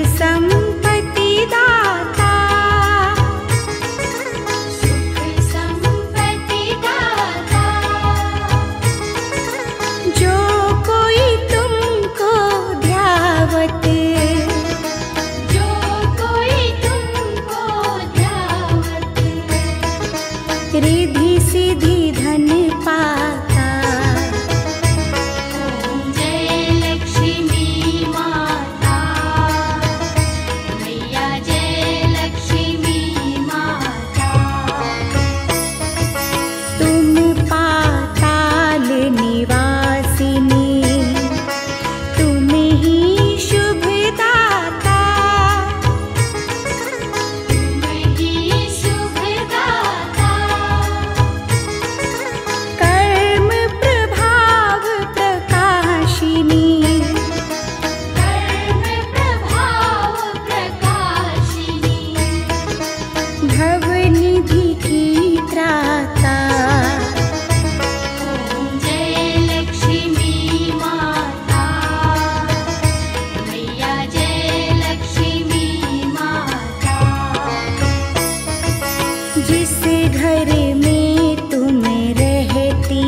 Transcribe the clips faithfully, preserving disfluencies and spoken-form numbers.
संपत्ति दाता, सुख संपत्ति दाता, जो कोई तुमको ध्यावत, जो कोई तुमको ध्यावत, रिद्धि सिद्धि धन पाता। ओम जय लक्ष्मी माता, मैया जय लक्ष्मी माता। तुम पाताल निवासिनी, तुम ही शुभ दाता, तुम ही शुभ दाता, कर्म प्रभाव प्रकाशिनी, कर्म प्रभाव प्रकाशिनी, भवनिधि की त्राता। ओम जय लक्ष्मी माता, मैया जय लक्ष्मी माता। जिस घर में तुम रहती,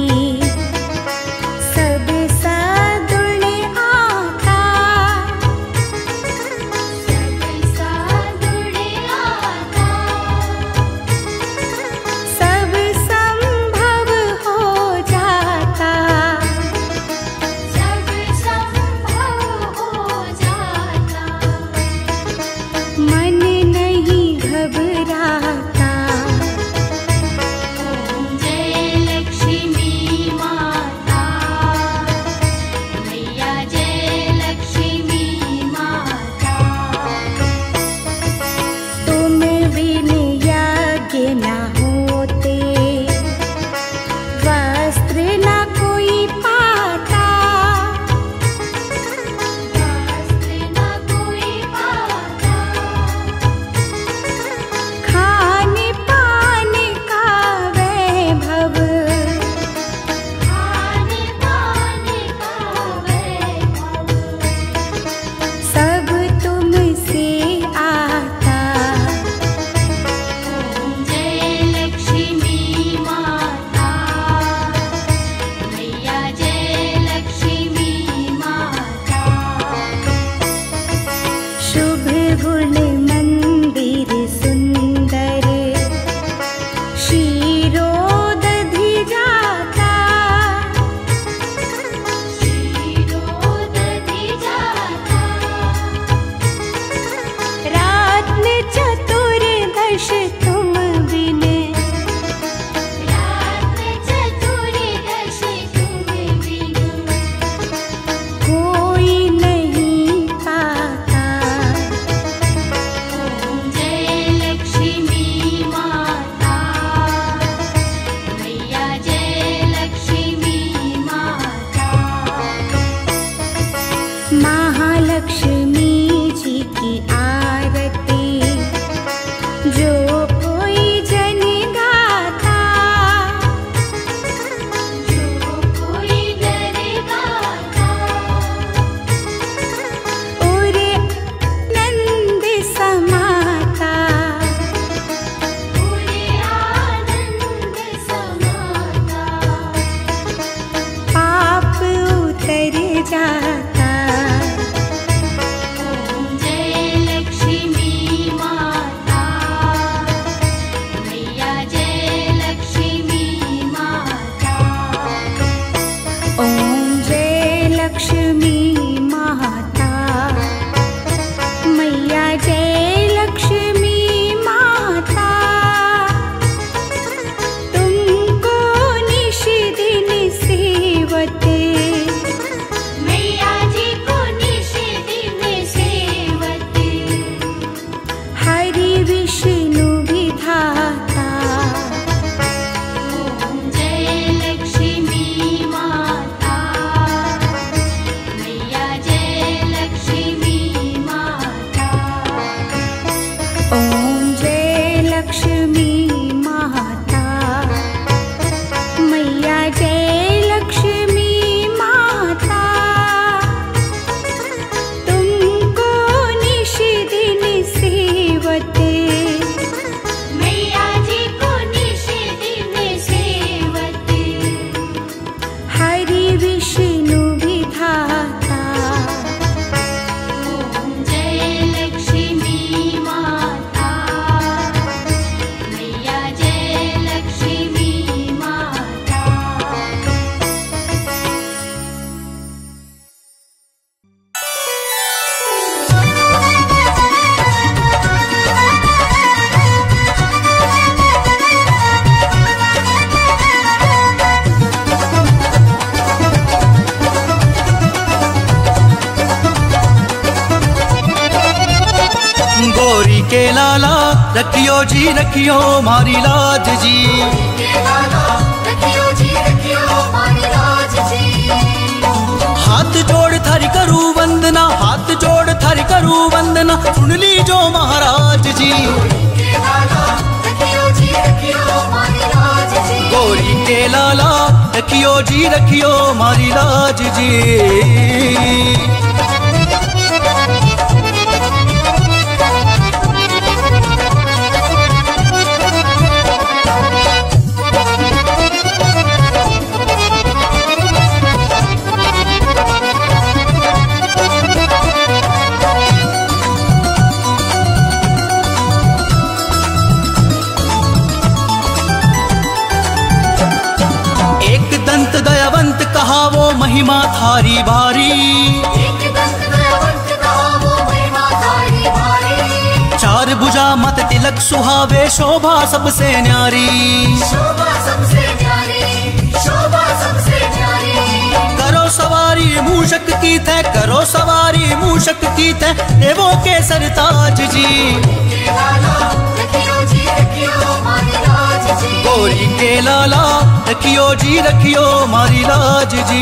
सब सद्गुण आता, सब सद्गुण आता, सब संभव हो जाता, सब संभव हो जाता, मन नहीं घबराता। ओम जय लक्ष्मी माता, मैया जय लक्ष्मी माता। तुम बिन यज्ञ न होते, वस्त्र न कोई पाता, वस्त्र न कोई पाता, खाने पाने का वैभव, खाने पाने का वैभव, सब तुमसे आता। ओम जय लक्ष्मी माता, मैया जय लक्ष्मी माता। शुभ गुण मंदिर सुंदर, क्षीरोदधि जाता, क्षीरोदधि जाता, रात्न चतुर्दश तुम बिन, रात्र चतुर्दश तुम बिनु, कोई नहीं पाता। ओम जय लक्ष्मी माता, मैया जय लक्ष्मी माता। महालक्ष्मी जी की आरती, जो कोई जन गाता, जो कोई जन गाता, और नंद समाता, पूरे आनंद समाता, पाप उतर जाता। ओम जय लक्ष्मी माता, मैया जय लक्ष्मी माता। ओम जय लक्ष्मी माता, मैया जय लक्ष्मी माता। तुमको निश दिन सेवते, मैया जी को निश दिन सेवते, हरि विष्णु विधाता। ओम जय लक्ष्मी माता, मैया जय लक्ष्मी माता। ओम जय लक्ष्मी माता, मैया जय लक्ष्मी माता। तुमको निश गोरी के लाला रखियो जी रखियो मारी लाज जी। के लाला रखियो जी रखियो मारी लाज जी। हाथ जोड़ थारी करूं वंदना, हाथ जोड़ थारी करूं वंदना, सुन ली जो महाराज जी। के लाला रखियो जी रखियो मारी लाज जी। गोरी के लाला रखियो जी रखियो मारी लाज जी। दयावंत कहा वो महिमा थारी भारी, एक दंत दयावंत कहा वो महिमा थारी भारी। चार भुजा मत तिलक सुहावे शोभा सबसे न्यारी, शोभा सबसे न्यारी, शोभा सबसे न्यारी। करो सवारी मूषक की थे, करो सवारी मूषक की थे, देवों के सरताज जी। के लाला रखियो जी रखियो मारी लाज जी। गोरी के लाला रखियो जी रखियो मारी लाज जी।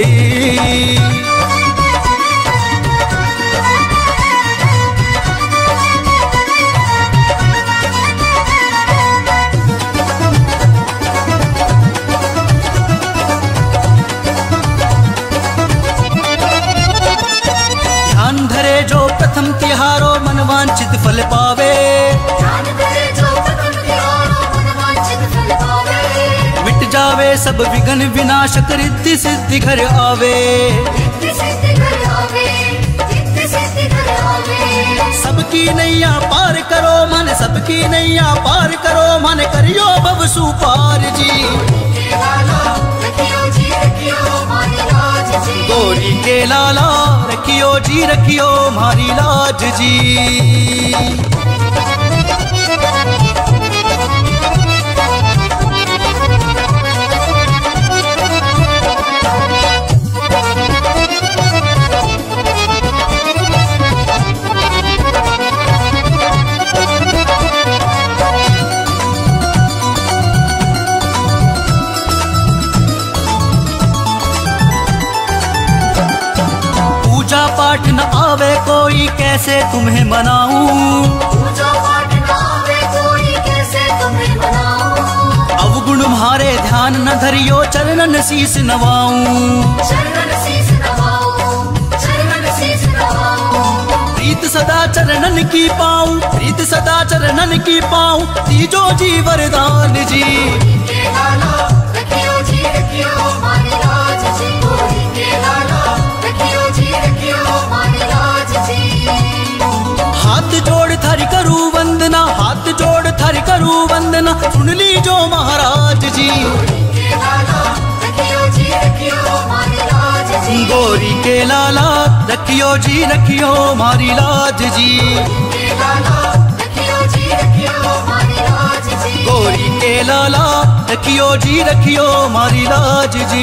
ध्यान धरे जो प्रथम तिहारो मनवांचित फल पावे, ध्यान करे जो प्रथम तिहारो मनवांचित फल पावे। मिट जावे सब विघ्न विनाशक रिद्धि सिद्धि घर आवे, रिद्धि सिद्धि घर आवे, रिद्धि सिद्धि घर आवे। सबकी नैया पार करो मन, सबकी नैया पार करो मन, करियो भव सुपार जी। के लाला रखियो जी रखियो मारी लाज जी। गोरी के लाला रखियो जी रखियो मारी लाज जी। पूजा पाठ न आवे कोई कैसे तुम्हें मनाऊं, पूजा पाठ न आवे कोई कैसे तुम्हें मनाऊं। अवगुण मारे ध्यान न धरियो चरणन शीस नवाऊं, चरणन शीस नवाऊं, चरणन शीस नवाऊं। प्रीत सदा चरणन की पाऊं, प्रीत सदा चरणन की पाऊं, तीजो जी वरदान जी। के लाला रखियो जी रखियो मारी लाज जी। गोरी के लाला रखियो जी रखियो मारी लाज जी। हाथ जोड़ थारी करूं वंदना, हाथ जोड़ थारी करूं वंदना, सुन ली जो महाराज जी। के लाला रखियो जी रखियो मारी लाज जी। गोरी के लाला रखियो जी रखियो मारी लाज जी। के लाला रखियो जी रखियो मारी लाज जी। गोरी के लाला रखियो जी रखियो मारी लाज जी।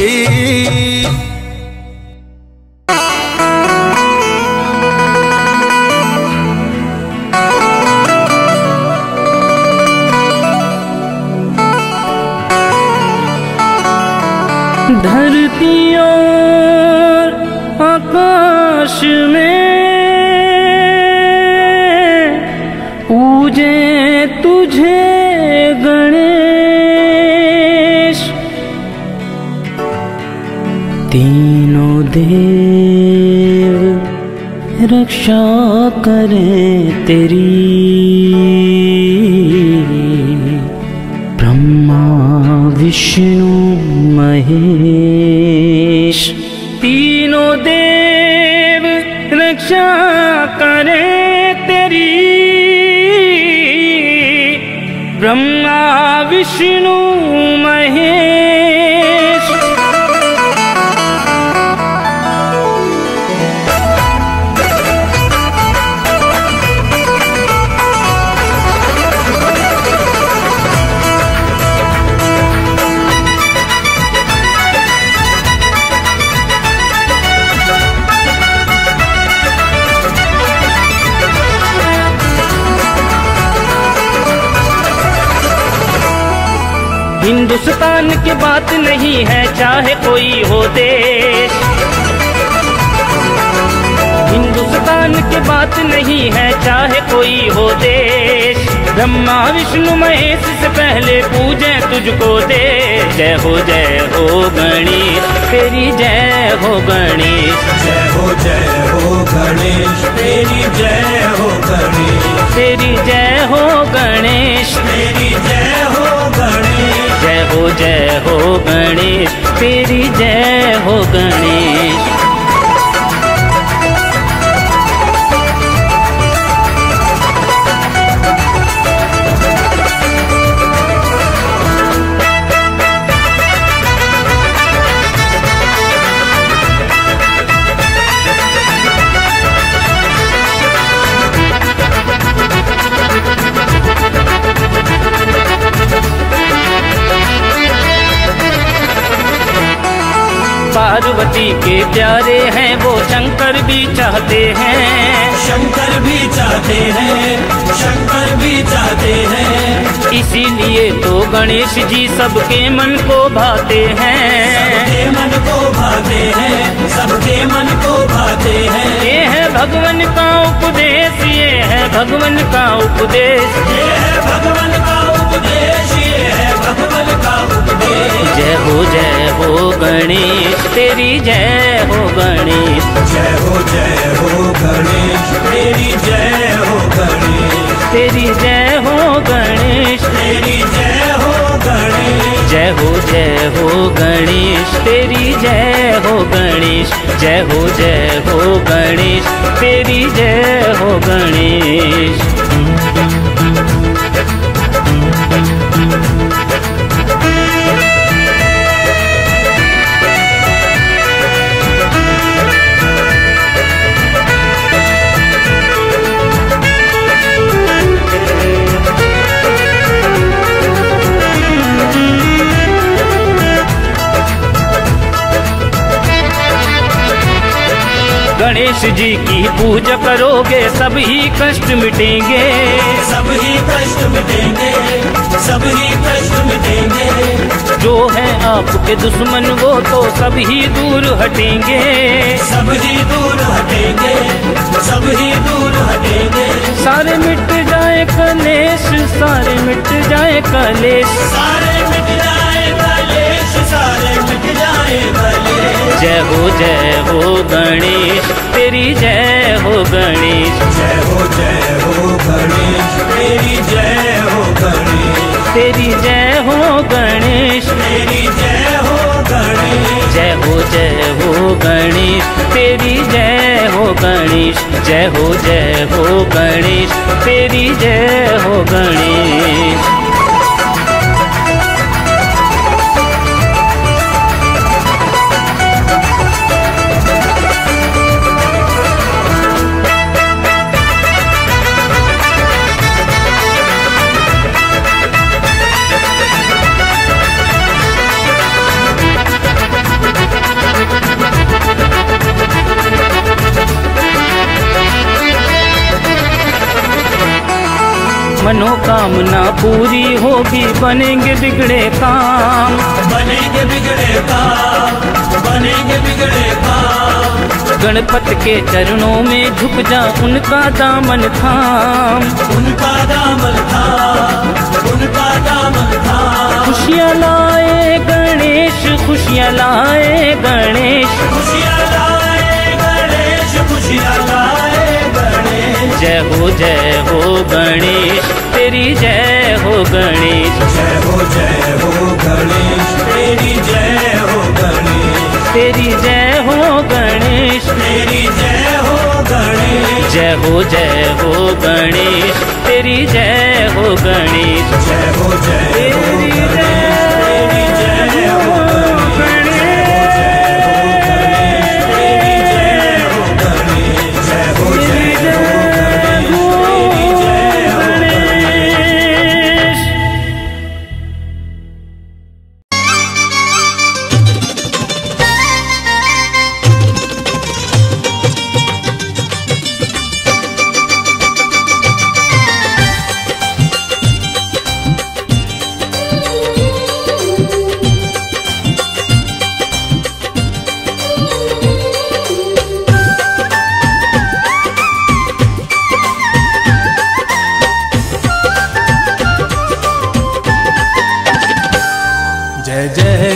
धरती और आकाश में पूजे तुझे गणेश, तीनों देव रक्षा करें तेरी, ब्रह्मा विष्णु महेश, तीनों देव रक्षा करें तेरी, ब्रह्मा विष्णु महेश। हिंदुस्तान की बात नहीं है चाहे कोई हो देश, हिंदुस्तान की बात नहीं है चाहे कोई हो देश। ब्रह्मा विष्णु महेश से पहले पूजे तुझको दे। जय हो जय हो गणेश तेरी जय हो गणेश, जय हो जय हो गणेश तेरी जय हो गणेश, तेरी जय हो गणेश, तेरी जय हो गणेश, जय हो जय हो गणेश तेरी जय हो गणेश। पार्वती के प्यारे हैं वो शंकर भी चाहते हैं, शंकर भी चाहते हैं, शंकर भी चाहते हैं। इसीलिए तो गणेश जी सबके मन को भाते हैं, सबके मन को भाते हैं, सबके मन को भाते हैं। ये है भगवान का उपदेश, ये है भगवान का उपदेश, ये है भगवान का उपदेश, ये है भगवान का उपदेश। जय हो जय हो गणेश तेरी जय हो गणेश, जय हो जय हो गणेश तेरी जय हो गणेश, तेरी जय हो गणेश, तेरी जय हो गणेश, जय हो जय हो गणेश तेरी जय हो गणेश, जय हो जय हो गणेश तेरी जय हो गणेश। गणेश जी की पूजा करोगे सभी कष्ट मिटेंगे, सभी कष्ट मिटेंगे, सभी कष्ट मिटेंगे। जो है आपके दुश्मन वो तो सभी दूर हटेंगे, सभी दूर हटेंगे, सभी दूर हटेंगे। सारे मिट जाए कलेश, सारे मिट जाए कलेश, सारे मिट जाए कलेश, सारे मिट जाए कलेश। जय हो जय हो गणेश तेरी जय हो गणेश, जय हो जय हो गणेश तेरी जय हो गणेश, तेरी जय हो गणेश, तेरी जय हो गणेश, जय हो जय हो गणेश तेरी जय हो गणेश, जय हो जय हो गणेश तेरी जय हो गणेश। मनोकामना पूरी होगी बनेंगे बिगड़े काम, बनेंगे बिगड़े काम, बनेंगे बिगड़े काम। गणपत के चरणों में झुक जा उनका दामन थाम, उनका दामन थाम, उनका दामन थाम। खुशियाँ लाए गणेश, खुशियाँ लाए गणेश, खुशियाँ लाए गणेश, खुशियाँ लाए गणेश। जय हो जय हो गणेश तेरी जय हो गणेश, जय हो जय हो गणेश तेरी जय हो गणेश, तेरी जय हो गणेश, तेरी जय हो गणेश, जय हो जय हो गणेश तेरी जय हो गणेश, जय हो जय हो तेरी गणेश तेरी जय हो गणेश, तेरी जय हो गणेश, जय हो जय हो गणेश तेरी जय हो गणेश।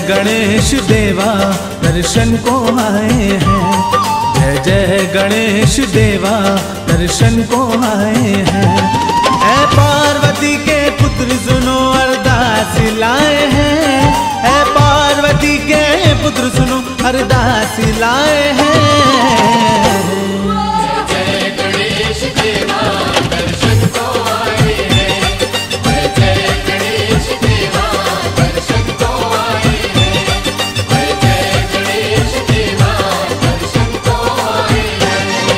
गणेश देवा दर्शन को आए हैं। जय जय गणेश देवा दर्शन को आए हैं। ऐ पार्वती के पुत्र सुनो अरदास लाए हैं। ऐ पार्वती के पुत्र सुनो अरदास लाए हैं। जय गणेश देवा दर्शन को आए हैं। जय जय गणेश देवा दर्शन को आए हैं। जय जय गणेश देवा दर्शन को आए हैं।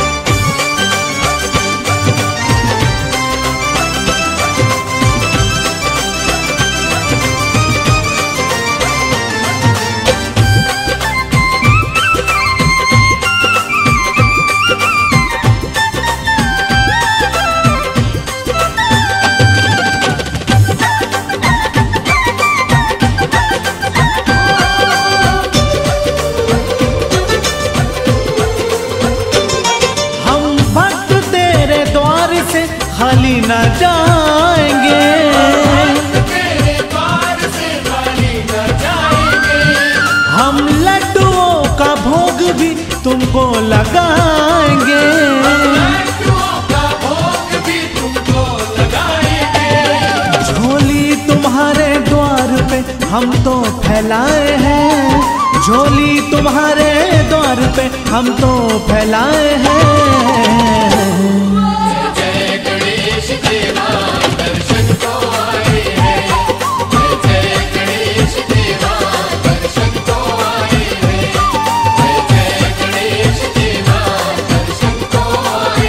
खाली न जाएंगे, तेरे द्वार से खाली न जाएंगे। हम लड्डुओं का भोग भी तुमको लगाएंगे। लड्डुओं का भोग भी तुमको लगाएंगे। झोली तुम्हारे द्वार पे हम तो फैलाए हैं। झोली तुम्हारे द्वार पे हम तो फैलाए हैं। देवा दर्शन को आए हैं। जय जय गणेश देवा दर्शन को आए हैं। जय जय गणेश देवा दर्शन को आए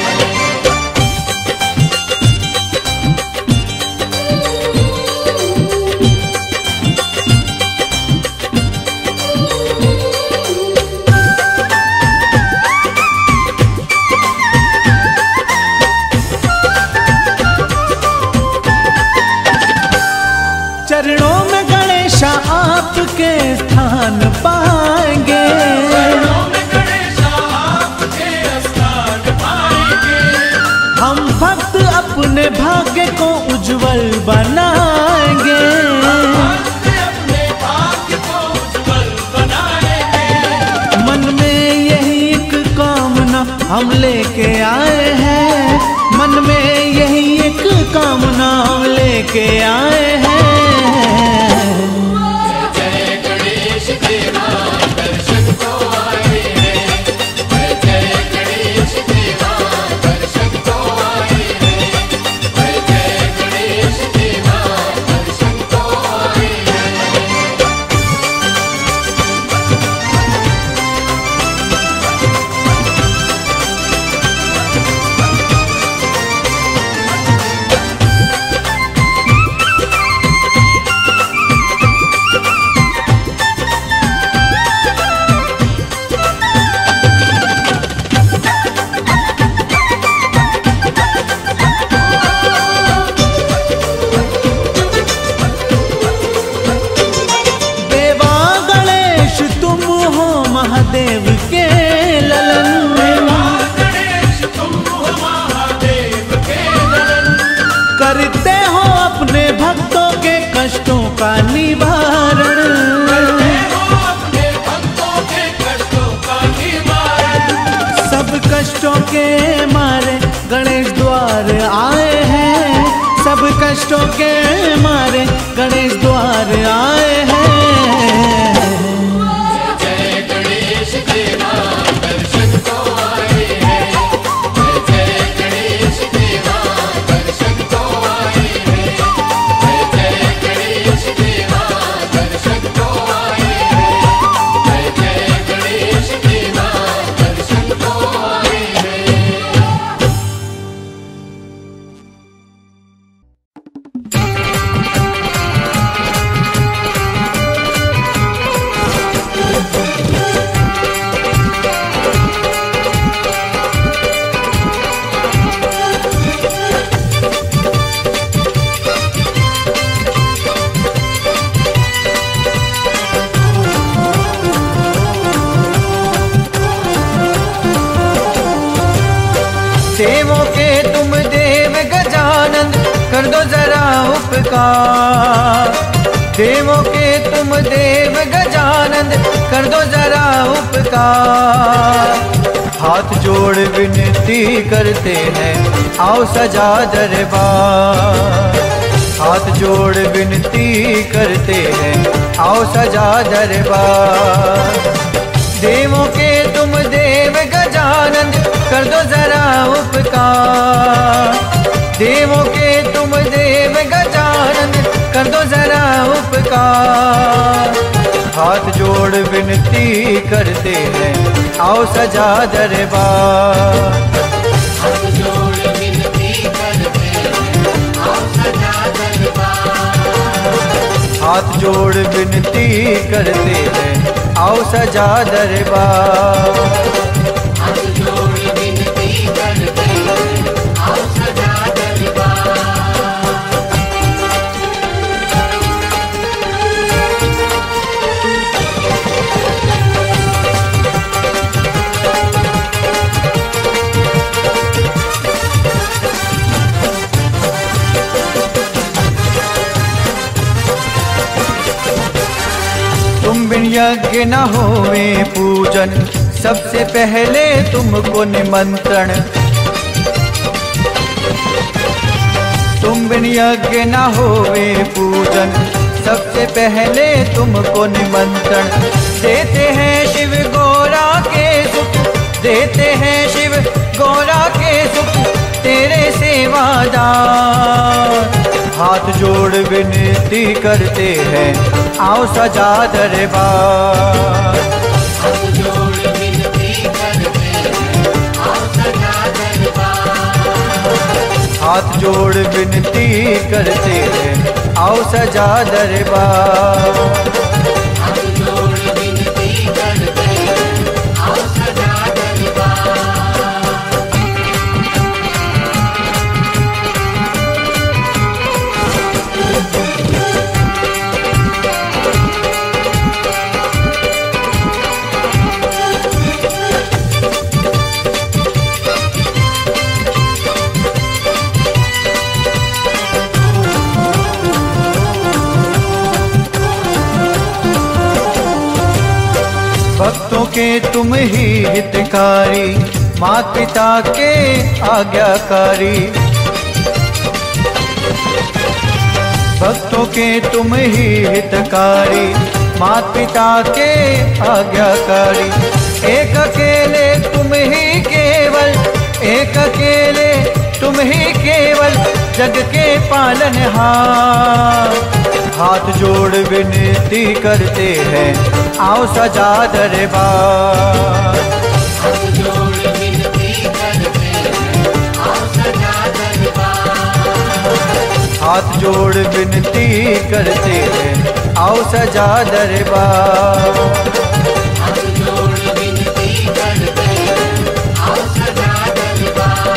चरणों में गणेशा आपके स्थान पाएंगे। चरणों में गणेशा आपके स्थान पाएंगे। हम भक्त अपने भाग्य को उज्जवल बनाएंगे। अपने भाग्य को उज्जवल बनाएंगे। मन में यही एक कामना हम लेके आए हैं। मन में यही एक कामना हम लेके आए हैं। जय गणेश देवा दर्शन को आए हैं। जय जय गणेश देवा दर्शन को आए हैं। जय जय गणेश देवा दर्शन को आए हैं। महादेव के ललन। गणेश तुम हो महादेव के ललन। करते हो अपने भक्तों के कष्टों का निवारण। करते हो अपने भक्तों के कष्टों का निवारण। सब कष्टों के मारे गणेश द्वार आए हैं। सब कष्टों के मारे गणेश द्वार आए हैं। देवा दर्शन को आए हैं। जय जय गणेश देवा दर्शन को आए हैं। जय जय गणेश देवा दर्शन को आए हैं। जय जय गणेश देवा दर्शन को आए हैं। देवों के तुम देव गजानन कर दो जरा उपकार। देवों के तुम देव गजानंद कर दो जरा उपकार। हाथ जोड़ विनती करते हैं आओ सजा दरबार। हाथ जोड़ विनती करते हैं आओ सजा दरबार। देवों के तुम देव गजानंद कर दो जरा उपकार। देवों के तुम देव गजानंद कर दो जरा उपकार। हाथ जोड़ विनती करते हैं आओ सजा दरबार। हाथ जोड़ विनती करते हैं आओ सजा दरबार। हाथ जोड़ विनती करते हैं आओ सजा दरबार। हाथ जोड़ विनती करते हैं आओ सजा दरबार। तुम बिन यज्ञ न होवे पूजन सबसे पहले तुमको निमंत्रण। तुम बिन यज्ञ न होवे पूजन सबसे पहले तुमको निमंत्रण। देते हैं शिव गौरा के सुख, देते हैं शिव गौरा के सुख तेरे सेवादार। हाथ जोड़ विनती करते हैं आओ सजा दरबार। हाथ जोड़ विनती करते हैं आओ सजा दरबार। हाथ जोड़ विनती करते हैं आओ सजा दरबार। हाथ जोड़ विनती करते हैं आओ सजा दरबार। भक्तों के तुम ही हितकारी, माँ पिता के आज्ञाकारी। भक्तों के तुम ही हितकारी, माँ पिता के आज्ञाकारी। एक अकेले तुम ही केवल, एक अकेले तुम ही केवल जग के पालनहार। हाथ जोड़ विनती करते हैं आओ सजा दरबार। हाथ जोड़ विनती करते हैं आओ सजा दरबार। हाथ जोड़ विनती करते हैं आओ सजा दरबार। हाथ जोड़ विनती करते हैं आओ सजा दरबार।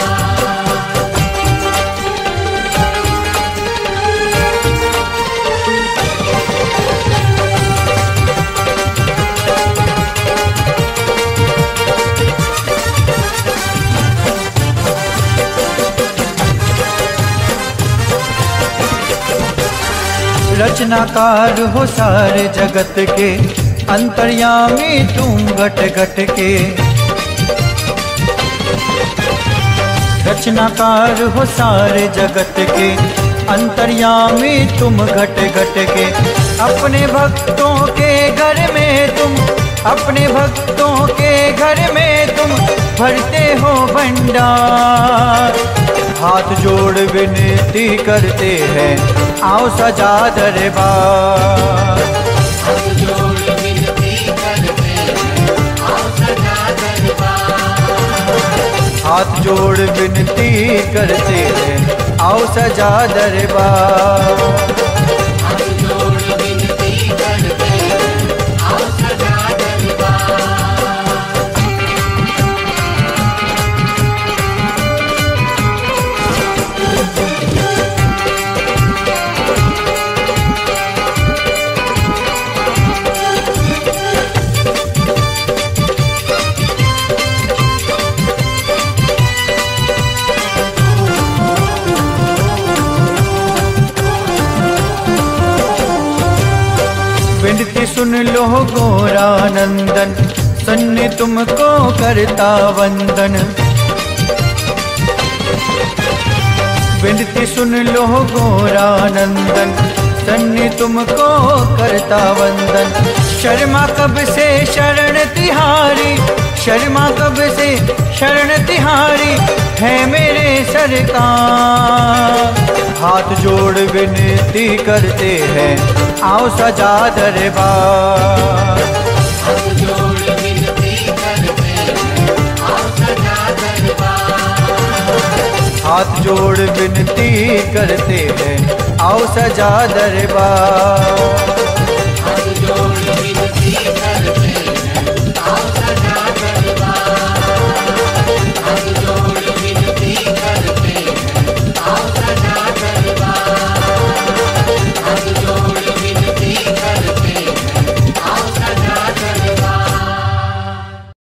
रचनाकार हो सारे जगत के, अंतर्यामी तुम घट घट के। रचनाकार हो सारे जगत के, अंतर्यामी तुम घट घट के। अपने भक्तों के घर में तुम, अपने भक्तों के घर में तुम भरते हो भंडार। हाथ जोड़ विनती करते हैं आओ सजा दरबार। हाथ जोड़ विनती करते हैं आओ सजा दरबार। हाथ जोड़ विनती करते हैं आओ सजा दरबार। हाथ जोड़ विनती करते हैं आओ सजा दरबार। सुन लो गोरा नंदन, सन्नी तुमको करता वंदन। विनती सुन लो गोरा नंदन, सन्नी तुमको करता वंदन। शर्मा कब से शरण तिहारी, शर्मा कब से शरण तिहारी, है मेरे सरकार। हाथ जोड़ विनती करते हैं, आओ सजा दरबार। हाथ जोड़ विनती करते हैं, आओ सजा दरबार। हाथ जोड़ विनती करते हैं, आओ सजा दरबार।